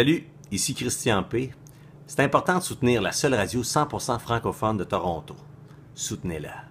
Salut, ici Christian P. C'est important de soutenir la seule radio 100% francophone de Toronto. Soutenez-la.